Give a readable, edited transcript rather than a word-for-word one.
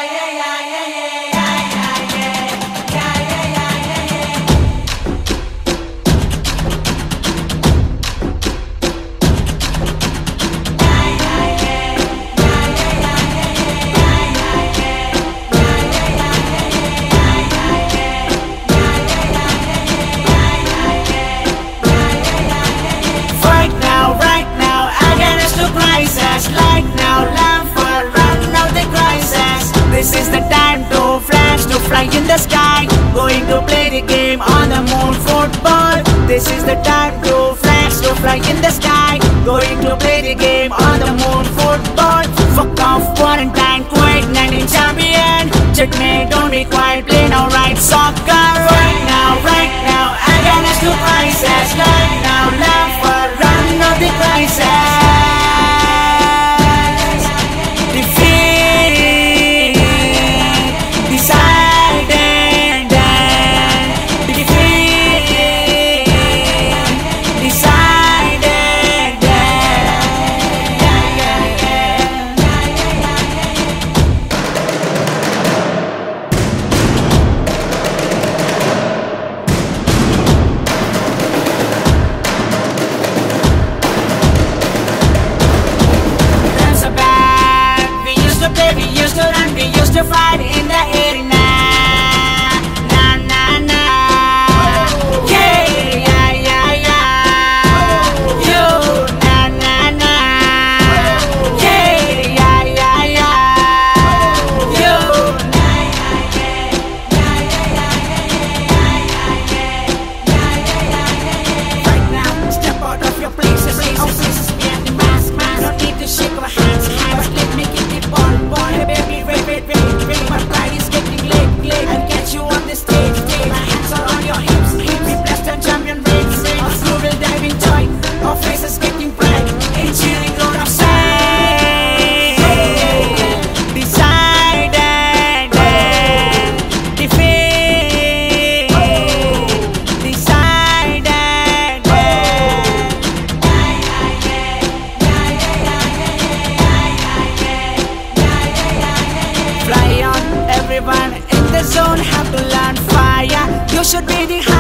This is the time to flash, to fly in the sky. Going to play the game on the moon football. This is the time to flash, to fly in the sky. Going to play the game on the moon football. Fuck off quarantine, quit 19 champion. Check me, don't be quiet, play now right soccer. Right now, I got us to crisis. Right now, laugh for run of the crisis. To fight in the arena, na na na, yeah, you, na na na, yeah, you, right now, step out of your places, places, behind the mask, don't need to shake our hands, but let me get the ball, baby, wait. My pride is getting late. I'll catch you on the stage. My hands are on your hips. We blessed and champion reigns. Our crew will dive in joy. Our faces getting bright. In cheering road of sight. Decided defeat. Decided. Fly on, everyone in the zone have to learn fire. You should be the